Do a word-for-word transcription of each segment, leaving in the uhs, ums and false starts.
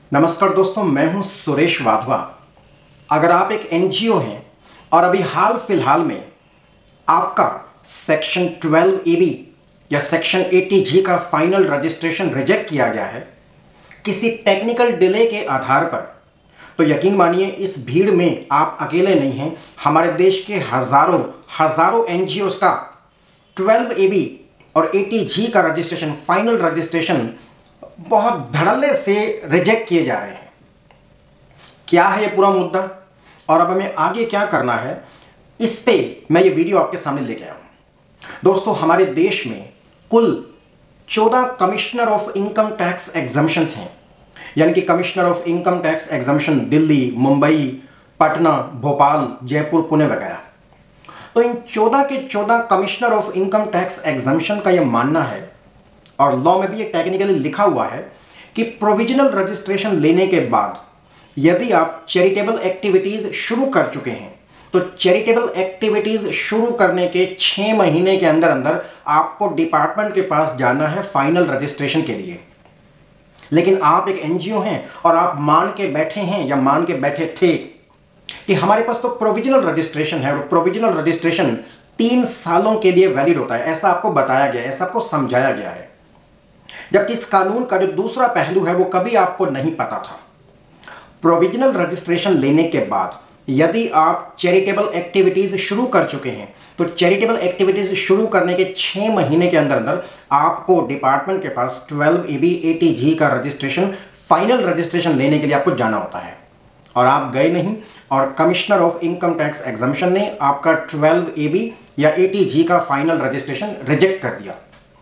नमस्कार दोस्तों, मैं हूं सुरेश वाधवा। अगर आप एक एनजीओ हैं और अभी हाल फिलहाल में आपका सेक्शन ट्वेल्व ए बी या सेक्शन एटी जी का फाइनल रजिस्ट्रेशन रिजेक्ट किया गया है किसी टेक्निकल डिले के आधार पर, तो यकीन मानिए इस भीड़ में आप अकेले नहीं हैं। हमारे देश के हजारों हजारों एनजीओस का ट्वेल्व ए बी और एटी जी का रजिस्ट्रेशन, फाइनल रजिस्ट्रेशन बहुत धड़ल्ले से रिजेक्ट किए जा रहे हैं। क्या है ये पूरा मुद्दा और अब हमें आगे क्या करना है, इस पे मैं ये वीडियो आपके सामने लेके आया हूं। दोस्तों, हमारे देश में कुल चौदह commissioner of income tax exemptions हैं, यानी कि commissioner of income tax exemption Delhi, Mumbai, Patna, Bhopal, Jaipur, Pune वगैरह। तो इन चौदह के चौदह commissioner of income tax exemption का यह मानना है, और लॉ में भी ये टेक्निकली लिखा हुआ है, कि प्रोविजनल रजिस्ट्रेशन लेने के बाद यदि आप चैरिटेबल एक्टिविटीज शुरू कर चुके हैं तो चैरिटेबल एक्टिविटीज शुरू करने के छह महीने के अंदर अंदर आपको डिपार्टमेंट के पास जाना है फाइनल रजिस्ट्रेशन के लिए। लेकिन आप एक एनजीओ हैं और आप मान के बैठे हैं या मान के बैठे थे कि हमारे पास तो प्रोविजनल रजिस्ट्रेशन है, और प्रोविजनल रजिस्ट्रेशन तीन सालों के लिए वैलिड होता है, ऐसा आपको बताया गया है, ऐसा आपको समझाया गया है। जबकि इस कानून का जो दूसरा पहलू है वो कभी आपको नहीं पता था। प्रोविजनल रजिस्ट्रेशन लेने के बाद यदि आप चैरिटेबल एक्टिविटीज शुरू कर चुके हैं तो चैरिटेबल एक्टिविटीज शुरू करने के छह महीने के अंदर अंदर आपको डिपार्टमेंट के पास twelve A B eighty G का रजिस्ट्रेशन, फाइनल रजिस्ट्रेशन लेने के लिए आपको जाना होता है। और आप गए नहीं, और commissioner of income tax exemption ने आपका ट्वेल्व ए बी या एटी जी का फाइनल रजिस्ट्रेशन रिजेक्ट कर दिया।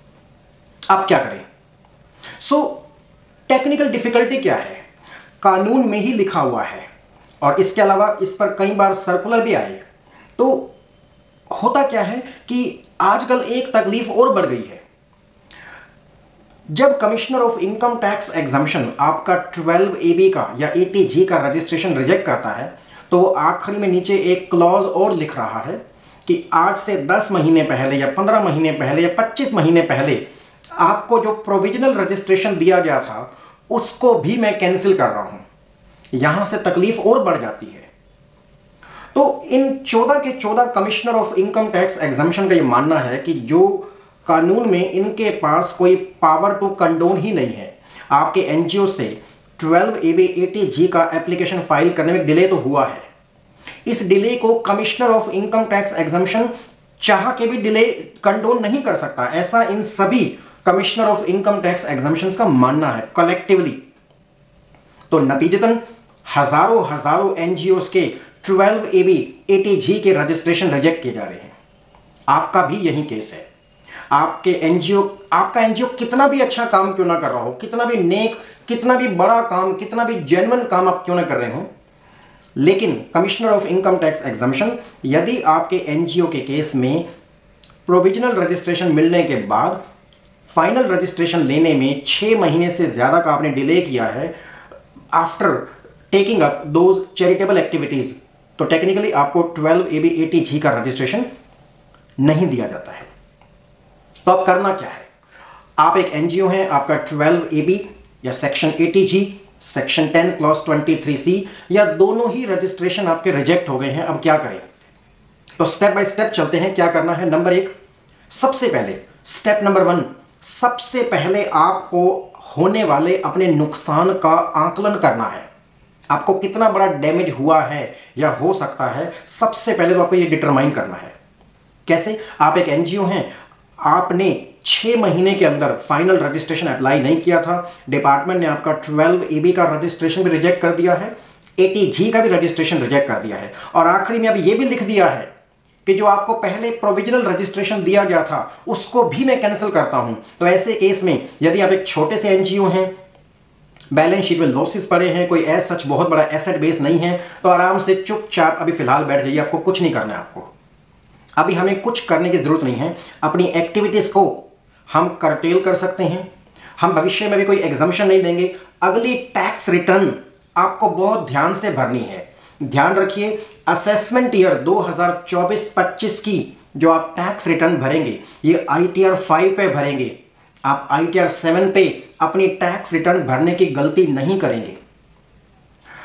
आप क्या करें? सो टेक्निकल डिफिकल्टी क्या है? कानून में ही लिखा हुआ है, और इसके अलावा इस पर कई बार सर्कुलर भी आए। तो होता क्या है कि आजकल एक तकलीफ और बढ़ गई है। जब commissioner of income tax exemption आपका ट्वेल्व ए बी का या एटी जी का रजिस्ट्रेशन रिजेक्ट करता है, तो वो आखिरी में नीचे एक क्लॉज और लिख रहा है कि आज से दस महीने पहले या पंद्रह महीने पहले या पच्चीस महीने पहले आपको जो प्रोविजनल रजिस्ट्रेशन दिया गया था उसको भी मैं कैंसिल कर रहा हूं। यहां से तकलीफ और बढ़ जाती है। तो इन चौदह के चौदह commissioner of income tax exemption का यह मानना है कि जो कानून में इनके पास कोई पावर टू कंडोन ही नहीं है। आपके एनजीओ से twelve A B eighty G का एप्लीकेशन फाइल करने में डिले तो हुआ है, इस डिले को commissioner of income tax exemption चाह के भी डिले कंडोन नहीं कर सकता। ऐसा इन सभी commissioner of income tax exemptions का मानना है कलेक्टिवली। तो नतीजतन हजारों हजारों एनजीओस के twelve A B eighty G के रजिस्ट्रेशन रिजेक्ट किए जा रहे हैं। आपका भी यही केस है। आपके एनजीओ आपका एनजीओ कितना भी अच्छा काम क्यों ना कर रहा हो, कितना भी नेक, कितना भी बड़ा काम, कितना भी जेन्युइन काम आप क्यों ना कर रहे हो, लेकिन commissioner of income tax exemption यदि आपके एनजीओ के केस में प्रोविजनल रजिस्ट्रेशन मिलने के बाद फाइनल रजिस्ट्रेशन लेने में छः महीने से ज़्यादा का आपने डिले किया है after taking up those charitable activities, तो टेक्निकली आपको twelve A B eighty G का रजिस्ट्रेशन नहीं दिया जाता है। तो अब करना क्या है? आप एक एनजीओ हैं, आपका ट्वेल्व ए बी या section eighty G, section ten clause twenty three C या दोनों ही रजिस्ट्रेशन आपके रिजेक्ट हो गए हैं। अब क्या करें? तो स्टेप बाय स्टेप चलते हैं। क्या करना है? नंबर एक, सबसे पहले स्टेप नंबर वन, सबसे पहले आपको होने वाले अपने नुकसान का आकलन करना है। आपको कितना बड़ा डैमेज हुआ है या हो सकता है, सबसे पहले तो आपको ये डिटरमाइन करना है। कैसे? आप एक एनजीओ हैं, आपने छः महीने के अंदर फाइनल रजिस्ट्रेशन अप्लाई नहीं किया था, डिपार्टमेंट ने आपका ट्वेल्व ए बी का रजिस्ट्रेशन भी रिजेक्ट कर दिया है, एटी जी का भी रजिस्ट्रेशन रिजेक्ट कर दिया है, और आखिरी में अब ये भी लिख दिया है कि जो आपको पहले प्रोविजनल रजिस्ट्रेशन दिया गया था उसको भी मैं कैंसिल करता हूं। तो ऐसे केस में यदि आप एक छोटे से एनजीओ हैं, बैलेंस शीट में लॉसेस पड़े हैं, कोई एज सच बहुत बड़ा एसेट बेस नहीं है, तो आराम से चुपचाप अभी फिलहाल बैठ जाइए। आपको कुछ नहीं करना है। आपको अभी हमें कुछ करने की जरूरत नहीं है। अपनी एक्टिविटीज को हम करटेल कर सकते हैं। हम भविष्य में भी कोई एग्जम्पशन नहीं देंगे। अगली टैक्स रिटर्न आपको बहुत ध्यान से भरनी है। ध्यान रखिए, असेसमेंट ईयर दो हज़ार चौबीस पच्चीस की जो आप टैक्स रिटर्न भरेंगे ये आई टी आर फाइव पे भरेंगे। आप आई टी आर सेवन पे अपनी टैक्स रिटर्न भरने की गलती नहीं करेंगे।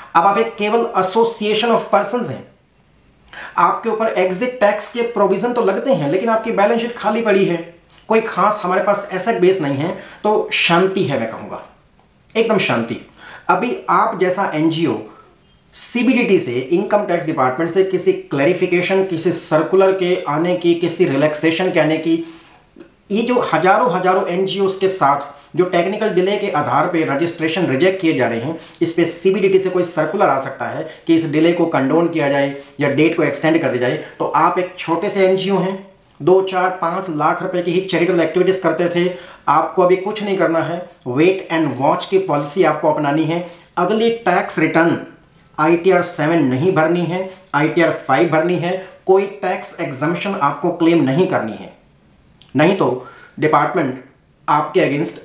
अब आप एक केवल एसोसिएशन ऑफ पर्संस हैं, आपके ऊपर एग्जिट टैक्स के प्रोविजन तो लगते हैं, लेकिन आपकी बैलेंस शीट खाली पड़ी है, कोई खास हमारे पास एसेट बेस नहीं है, तो शांति है, मैं कहूंगा एकदम शांति। अभी आप जैसा एनजीओ सीबीडीटी से, इनकम टैक्स डिपार्टमेंट से किसी क्लैरिफिकेशन, किसी सर्कुलर के आने की, किसी रिलैक्सेशन के आने की, ये जो हजारों हजारों एनजीओ के साथ जो टेक्निकल डिले के आधार पे रजिस्ट्रेशन रिजेक्ट किए जा रहे हैं, इस पे सीबीडीटी से कोई सर्कुलर आ सकता है कि इस डिले को कंडोन किया जाए या डेट को एक्सटेंड कर दिया जाए। तो आप एक छोटे से एनजीओ हैं, दो चार पाँच लाख रुपए की ही चैरिटेबल एक्टिविटीज करते थे, आपको अभी कुछ नहीं करना है, वेट एंड वॉच की पॉलिसी आपको अपनानी है। अगली tax return I T R seven नहीं भरनी है, आई टी आर फाइव भरनी है, कोई टैक्स एग्जम्पशन आपको क्लेम नहीं करनी है, नहीं तो डिपार्टमेंट आपके अगेंस्ट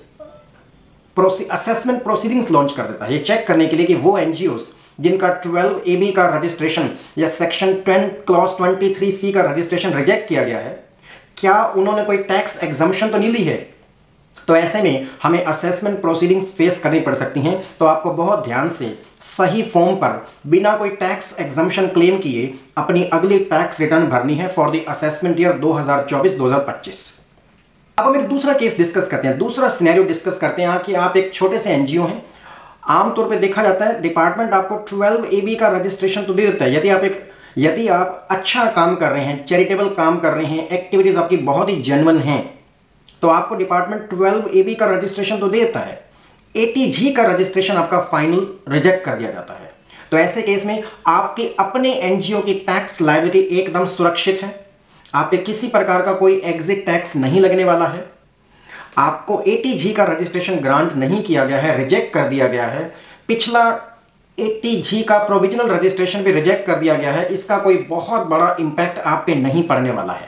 असेसमेंट प्रोसीडिंग्स लॉन्च कर देता है, ये चेक करने के लिए कि वो एनजीओस जिनका ट्वेल्व ए बी का रजिस्ट्रेशन या section ten clause twenty three C का रजिस्ट्रेशन रिजेक्ट किया गया है, क्या उन्होंने कोई टैक्स एग्जम्पशन तो नहीं ली है। तो ऐसे में हमें असेसमेंट प्रोसीडिंग्स फेस करनी पड़ सकती हैं। तो आपको बहुत ध्यान से सही फॉर्म पर बिना कोई टैक्स एग्जम्पशन क्लेम किए अपनी अगली टैक्स रिटर्न भरनी है फॉर द असेसमेंट ईयर दो हज़ार चौबीस दो हज़ार पच्चीस। अब हम एक दूसरा केस डिस्कस करते हैं, दूसरा सिनेरियो डिस्कस करते हैं कि आप एक छोटे से एनजीओ हैं। आमतौर पे देखा जाता है डिपार्टमेंट आपको ट्वेल्व ए बी का रजिस्ट्रेशन तो दे देता है, यदि आप एक यदि आप अच्छा काम कर रहे हैं, चैरिटेबल काम कर रहे हैं, एक्टिविटीज आपकी बहुत ही जेन्युइन हैं, तो आपको डिपार्टमेंट ट्वेल्व ए बी का रजिस्ट्रेशन तो देता है। ए टी जी का रजिस्ट्रेशन आपका फाइनल रिजेक्ट कर दिया जाता है। तो ऐसे केस में आपके अपने एनजीओ की टैक्स लायबिलिटी एकदम सुरक्षित है, आप पे किसी प्रकार का कोई एग्जिट टैक्स नहीं लगने वाला है, आपको ए टी जी का रजिस्ट्रेशन ग्रांट नहीं किया गया है, रिजेक्ट कर दिया गया है, पिछला ए टी जी का प्रोविजनल रजिस्ट्रेशन भी रिजेक्ट कर दिया गया है, इसका कोई बहुत बड़ा इंपैक्ट आप पे नहीं पड़ने वाला है।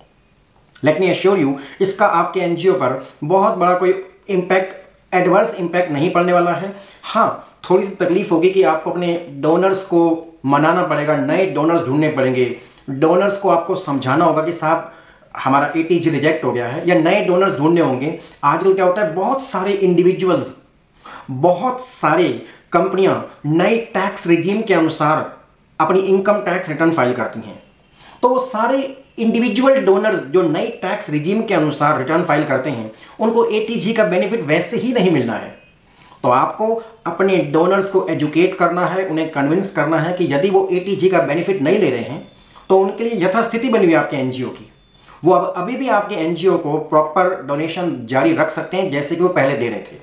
लेट मी एश्योर यू, इसका आपके एनजीओ पर बहुत बड़ा कोई इंपैक्ट, एडवर्स इंपैक्ट नहीं पड़ने वाला है। हाँ, थोड़ी सी तकलीफ होगी कि आपको अपने डोनर्स को मनाना पड़ेगा, नए डोनर्स ढूंढने पड़ेंगे, डोनर्स को आपको समझाना होगा कि साहब हमारा ए टी जी रिजेक्ट हो गया है, या नए डोनर्स ढूंढने होंगे। आजकल क्या होता है, बहुत सारे इंडिविजुअल्स, बहुत सारे कंपनियां नए टैक्स रिजीम के अनुसार अपनी इनकम टैक्स रिटर्न फाइल करती हैं। तो वो सारे इंडिविजुअल डोनर्स जो नई टैक्स रिजीम के अनुसार रिटर्न फाइल करते हैं, उनको ए टी जी का बेनिफिट वैसे ही नहीं मिलना है। तो आपको अपने डोनर्स को एजुकेट करना है, उन्हें कन्विंस करना है कि यदि वो ए टी जी का बेनिफिट नहीं ले रहे हैं तो उनके लिए यथास्थिति बनी हुई आपके एनजीओ की, वो अब अभी भी आपके एनजीओ को प्रॉपर डोनेशन जारी रख सकते हैं जैसे कि वो पहले दे रहे थे।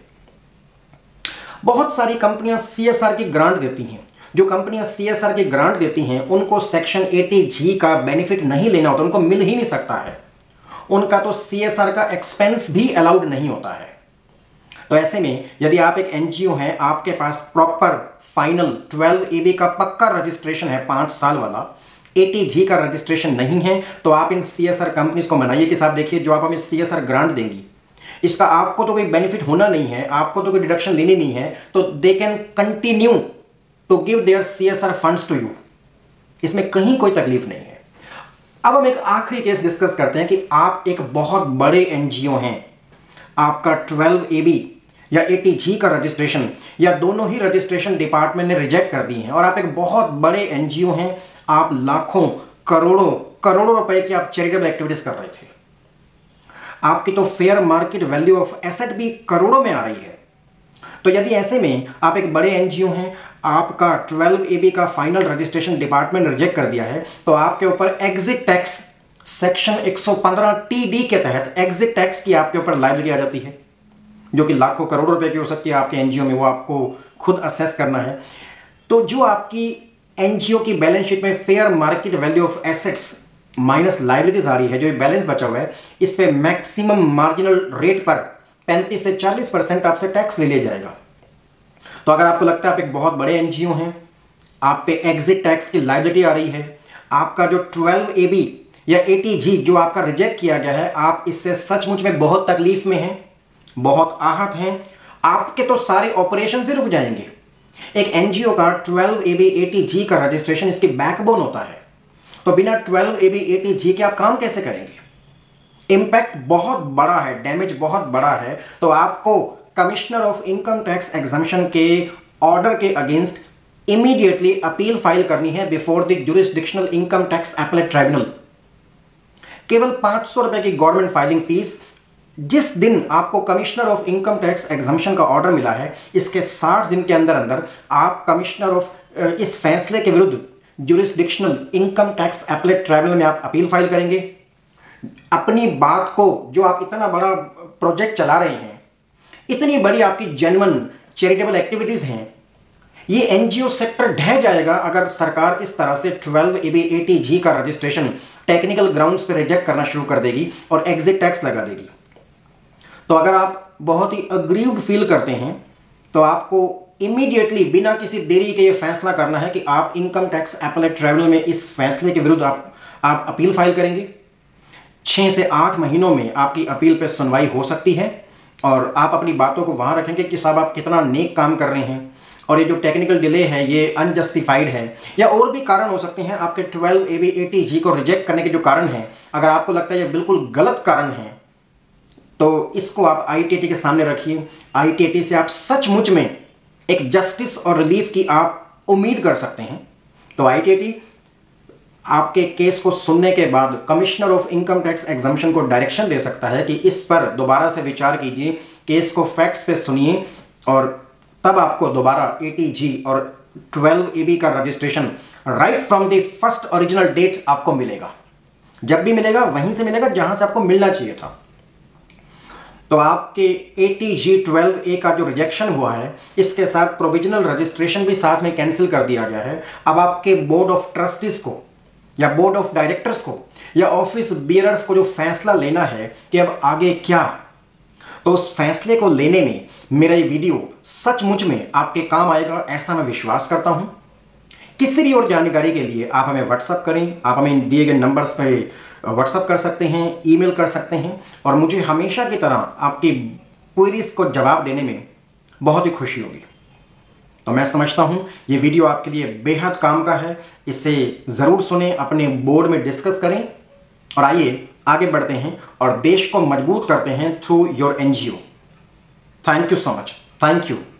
बहुत सारी कंपनियां सी एस आर की ग्रांट देती हैं। जो कंपनियां सी एस आर की ग्रांट देती हैं उनको सेक्शन ए टी जी का बेनिफिट नहीं लेना होता, उनको मिल ही नहीं सकता है, उनका तो सी एस आर का एक्सपेंस भी अलाउड नहीं होता है। तो ऐसे में यदि आप एक एनजीओ हैं, आपके पास proper final twelve A B का पक्का रजिस्ट्रेशन है, पांच साल वाला, ए टी जी का रजिस्ट्रेशन नहीं है, तो आप इन सी एस आर कंपनीज को मनाइए कि साहब देखिए, जो आप हमें सी एस आर ग्रांट देंगी इसका आपको तो कोई बेनिफिट होना नहीं है, आपको तो कोई डिडक्शन लेनी नहीं है, तो they can continue to give their C S R funds to you, इसमें कहीं कोई तकलीफ नहीं है। अब हम एक आखिरी केस डिस्कस करते हैं कि आप एक बहुत बड़े एनजीओ हैं, आपका ट्वेल्व ए बी या ए टी जी का रजिस्ट्रेशन या दोनों ही रजिस्ट्रेशन डिपार्टमेंट ने रिजेक्ट कर दिए हैं, और आप एक बहुत बड़े एनजीओ हैं, आप लाखों करोड़ों करोड़ों रुपए की आप चैरिटेबल एक्टिविटीज कर रहे थे, आपकी तो fair market value of asset भी करोड़ों में आ रही है। तो यदि ऐसे में आप एक बड़े एनजीओ हैं, आपका ट्वेल्व ए बी का फाइनल रजिस्ट्रेशन डिपार्टमेंट रिजेक्ट कर दिया है, तो आपके ऊपर एग्जिट टैक्स सेक्शन एक सौ पंद्रह टी डी के तहत एग्जिट टैक्स की आपके ऊपर लायबिलिटी आ जाती है, जो कि लाखों करोड़ों रुपए की हो सकती है आपके एनजीओ में, वो आपको खुद असेस करना है। तो जो आपकी एनजीओ की बैलेंस शीट में fair market value of assets minus liabilities आ रही है, जो बैलेंस बचा हुआ है, इस पे मैक्सिमम मार्जिनल रेट पर पैंतीस से चालीस परसेंट आपसे टैक्स ले लिया जाएगा। तो अगर आपको लगता है आप एक बहुत बड़े एनजीओ हैं, आप पे एग्जिट टैक्स की लायबिलिटी आ रही है, आपका जो ट्वेल्व ए बी या ए टी जी जो आपका रिजेक्ट किया गया है, आप इससे सचमुच में बहुत तकलीफ में हैं, बहुत आहत हैं, आपके तो सारे ऑपरेशन से रुक जाएंगे। एक एनजीओ का twelve A B A T G का रजिस्ट्रेशन इसकी बैकबोन होता है, तो बिना twelve A B A T G के आप काम कैसे करेंगे? इंपैक्ट बहुत बड़ा है, डैमेज बहुत बड़ा है। तो आपको commissioner of income tax exemption के ऑर्डर के अगेंस्ट इमीडिएटली अपील फाइल करनी है before the jurisdictional income tax appellate tribunal. केवल पाँच सौ रुपए की गवर्नमेंट फाइलिंग फीस। जिस दिन आपको commissioner of income tax exemption का ऑर्डर मिला है, इसके साठ दिन के अंदर अंदर आप कमिश्नर ऑफ इस फैसले के विरुद्ध jurisdictional income tax appellate tribunal में आप अपील फाइल करेंगे। अपनी बात को, जो आप इतना बड़ा प्रोजेक्ट चला रहे हैं, इतनी बड़ी आपकी जेन्युइन चैरिटेबल एक्टिविटीज हैं, ये एनजीओ सेक्टर ढह जाएगा अगर सरकार इस तरह से twelve A B A T G का रजिस्ट्रेशन टेक्निकल ग्राउंड्स पर रिजेक्ट करना शुरू कर देगी और एग्जिट टैक्स लगा देगी। तो अगर आप बहुत ही अग्रीव्ड फील करते हैं तो आपको इमीडिएटली बिना किसी देरी के ये फैसला करना है कि आप इनकम टैक्स अपीलेट ट्राइब्यूनल में इस फैसले के विरुद्ध आप आप अपील फाइल करेंगे। छः से आठ महीनों में आपकी अपील पर सुनवाई हो सकती है और आप अपनी बातों को वहाँ रखेंगे कि साहब आप कितना नेक काम कर रहे हैं और ये जो टेक्निकल डिले है ये अनजस्टिफाइड है, या और भी कारण हो सकते हैं आपके twelve A B A T G को रिजेक्ट करने के जो कारण हैं। अगर आपको लगता है ये बिल्कुल गलत कारण है तो इसको आप आई टी ए टी के सामने रखिए। आई टी ए टी से आप सचमुच में एक जस्टिस और रिलीफ की आप उम्मीद कर सकते हैं। तो आई टी ए टी आपके केस को सुनने के बाद commissioner of income tax exemption को डायरेक्शन दे सकता है कि इस पर दोबारा से विचार कीजिए, केस को फैक्ट्स पे सुनिए और तब आपको दोबारा ए टी जी और ट्वेल्व ए बी का registration right from the first original date आपको मिलेगा। जब भी मिलेगा वहीं से मिलेगा जहां से आपको मिलना चाहिए था। तो आपके ए टी जी ट्वेल्व ए का जो रिजेक्शन हुआ है, इसके साथ प्रोविजनल रजिस्ट्रेशन भी साथ में कैंसिल कर दिया गया है। अब आपके बोर्ड ऑफ ट्रस्टीज को या बोर्ड ऑफ डायरेक्टर्स को या ऑफिस बियरर्स को जो फैसला लेना है कि अब आगे क्या, तो उस फैसले को लेने में मेरा ये वीडियो सचमुच में आपके काम आएगा, ऐसा मैं विश्वास करता हूं। किसी भी और जानकारी के लिए आप हमें व्हाट्सअप करें, आप हमें दिए गए नंबर्स पर व्हाट्सअप कर सकते हैं, ईमेल कर सकते हैं और मुझे हमेशा की तरह आपकी क्वेरीज को जवाब देने में बहुत ही खुशी होगी। तो मैं समझता हूं ये वीडियो आपके लिए बेहद काम का है, इसे ज़रूर सुने, अपने बोर्ड में डिस्कस करें और आइए आगे बढ़ते हैं और देश को मजबूत करते हैं through your N G O. Thank you so much. Thank you.